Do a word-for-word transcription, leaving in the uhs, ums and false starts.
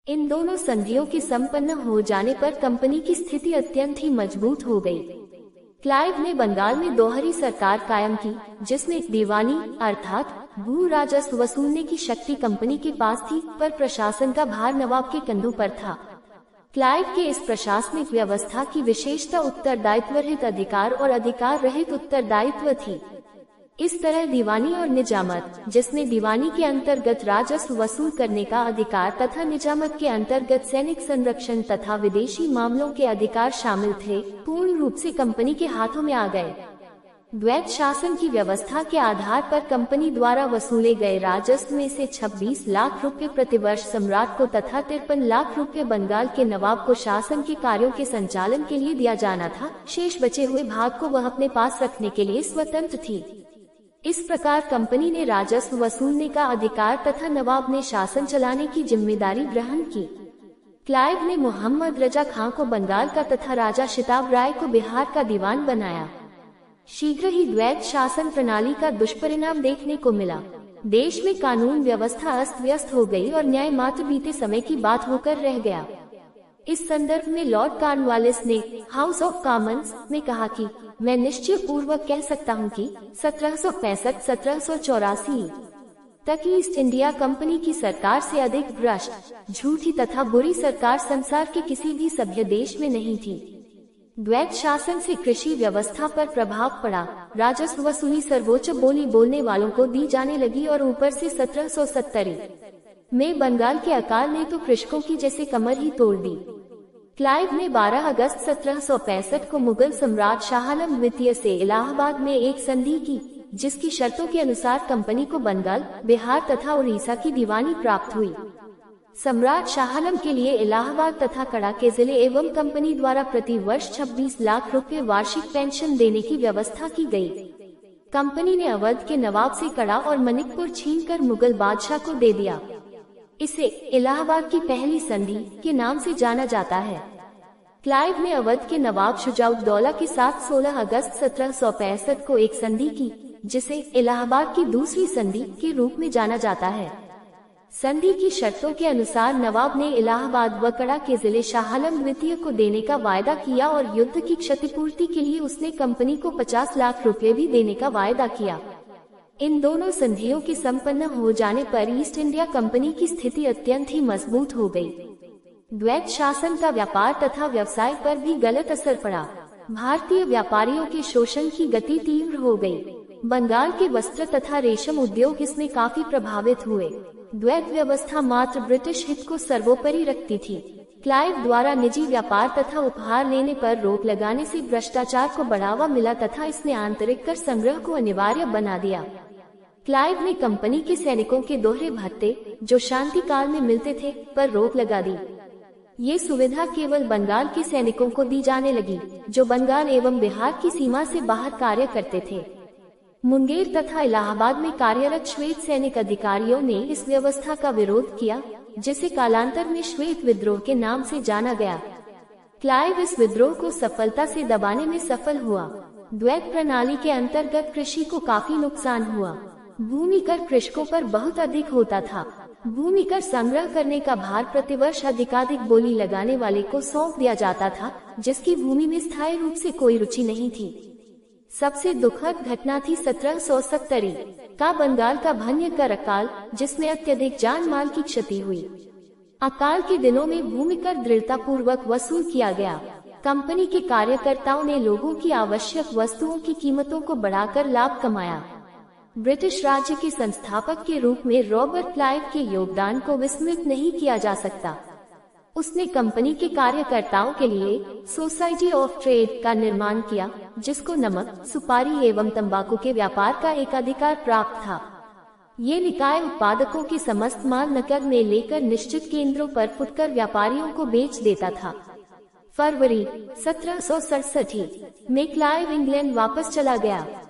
इन दोनों संधियों के संपन्न हो जाने पर कंपनी की स्थिति अत्यंत ही मजबूत हो गई। क्लाइव ने बंगाल में दोहरी सरकार कायम की, जिसमें दीवानी अर्थात भू राजस्व वसूलने की शक्ति कंपनी के पास थी, पर प्रशासन का भार नवाब के कंधों पर था। क्लाइव के इस प्रशासनिक व्यवस्था की विशेषता उत्तरदायित्व रहित अधिकार और अधिकार रहित उत्तरदायित्व थी। इस तरह दीवानी और निजामत, जिसमें दीवानी के अंतर्गत राजस्व वसूल करने का अधिकार तथा निजामत के अंतर्गत सैनिक संरक्षण तथा विदेशी मामलों के अधिकार शामिल थे, पूर्ण रूप से कंपनी के हाथों में आ गए। द्वैत शासन की व्यवस्था के आधार पर कंपनी द्वारा वसूले गए राजस्व में से छब्बीस लाख रुपए प्रतिवर्ष सम्राट को तथा तिरपन लाख रुपए बंगाल के नवाब को शासन के कार्यों के संचालन के लिए दिया जाना था। शेष बचे हुए भाग को वह अपने पास रखने के लिए स्वतंत्र थी। इस प्रकार कंपनी ने राजस्व वसूलने का अधिकार तथा नवाब ने शासन चलाने की जिम्मेदारी ग्रहण की। क्लाइव ने मोहम्मद रजा खां को बंगाल का तथा राजा शिताब राय को बिहार का दीवान बनाया। शीघ्र ही द्वैत शासन प्रणाली का दुष्परिणाम देखने को मिला। देश में कानून व्यवस्था अस्त व्यस्त हो गई और न्याय मात्र बीते समय की बात होकर रह गया। इस संदर्भ में लॉर्ड कॉर्नवालिस ने हाउस ऑफ कॉमन्स में कहा कि मैं निश्चय पूर्वक कह सकता हूं कि सत्रह सौ पैंसठ सत्रह सौ चौरासी तक ईस्ट इंडिया कंपनी की सरकार से अधिक भ्रष्ट, झूठी तथा बुरी सरकार संसार के किसी भी सभ्य देश में नहीं थी। द्वैत शासन से कृषि व्यवस्था पर प्रभाव पड़ा। राजस्व वसूली सर्वोच्च बोली बोलने वालों को दी जाने लगी और ऊपर से सत्रह सौ सत्तर में बंगाल के अकाल ने तो कृषकों की जैसे कमर ही तोड़ दी। क्लाइव ने बारह अगस्त सत्रह सौ पैंसठ को मुगल सम्राट शाह आलम द्वितीय से इलाहाबाद में एक संधि की, जिसकी शर्तों के अनुसार कंपनी को बंगाल, बिहार तथा उड़ीसा की दीवानी प्राप्त हुई। सम्राट शाह आलम के लिए इलाहाबाद तथा कड़ा के जिले एवं कंपनी द्वारा प्रति वर्ष छब्बीस लाख रुपए वार्षिक पेंशन देने की व्यवस्था की गई। कंपनी ने अवध के नवाब से कड़ा और मनिकपुर छीनकर मुगल बादशाह को दे दिया। इसे इलाहाबाद की पहली संधि के नाम से जाना जाता है। क्लाइव ने अवध के नवाब शुजाउद्दौला के साथ सोलह अगस्त सत्रह सौ पैंसठ को एक संधि की, जिसे इलाहाबाद की दूसरी संधि के रूप में जाना जाता है। संधि की शर्तों के अनुसार नवाब ने इलाहाबाद व कड़ा के जिले शाह आलम द्वितीय को देने का वायदा किया और युद्ध की क्षतिपूर्ति के लिए उसने कंपनी को पचास लाख रुपए भी देने का वायदा किया। इन दोनों संधियों के संपन्न हो जाने पर ईस्ट इंडिया कंपनी की स्थिति अत्यंत ही मजबूत हो गई। द्वैत शासन का व्यापार तथा व्यवसाय पर भी गलत असर पड़ा। भारतीय व्यापारियों के शोषण की गति तीव्र हो गई। बंगाल के वस्त्र तथा रेशम उद्योग इसमें काफी प्रभावित हुए। द्वैत व्यवस्था मात्र ब्रिटिश हित को सर्वोपरि रखती थी। क्लाइव द्वारा निजी व्यापार तथा उपहार लेने पर रोक लगाने से भ्रष्टाचार को बढ़ावा मिला तथा इसने आंतरिक कर संग्रह को अनिवार्य बना दिया। क्लाइव ने कंपनी के सैनिकों के दोहरे भत्ते, जो शांति काल में मिलते थे, पर रोक लगा दी। ये सुविधा केवल बंगाल के सैनिकों को दी जाने लगी, जो बंगाल एवं बिहार की सीमा से बाहर कार्य करते थे। मुंगेर तथा इलाहाबाद में कार्यरत श्वेत सैनिक अधिकारियों ने इस व्यवस्था का विरोध किया, जिसे कालांतर में श्वेत विद्रोह के नाम से जाना गया। क्लाइव इस विद्रोह को सफलता से दबाने में सफल हुआ। द्वैत प्रणाली के अंतर्गत कृषि को काफी नुकसान हुआ। भूमि कर कृषकों पर बहुत अधिक होता था। भूमि कर संग्रह करने का भार प्रतिवर्ष अधिकाधिक बोली लगाने वाले को सौंप दिया जाता था, जिसकी भूमि में स्थायी रूप से कोई रुचि नहीं थी। सबसे दुखद घटना थी सत्रह सौ सत्तर का बंगाल का भयंकर कर अकाल, जिसमें अत्यधिक जान माल की क्षति हुई। अकाल के दिनों में भूमि कर दृढ़ता पूर्वक वसूल किया गया। कंपनी के कार्यकर्ताओं ने लोगों की आवश्यक वस्तुओं की कीमतों को बढ़ाकर लाभ कमाया। ब्रिटिश राज्य के संस्थापक के रूप में रॉबर्ट क्लाइव के योगदान को विस्मृत नहीं किया जा सकता। उसने कंपनी के कार्यकर्ताओं के लिए सोसाइटी ऑफ ट्रेड का निर्माण किया, जिसको नमक, सुपारी एवं तंबाकू के व्यापार का एक अधिकार प्राप्त था। ये निकाय उत्पादकों के समस्त माल नकद में लेकर निश्चित केंद्रों पर फुटकर व्यापारियों को बेच देता था। फरवरी सत्रह सौ सड़सठ में क्लाइव इंग्लैंड वापस चला गया।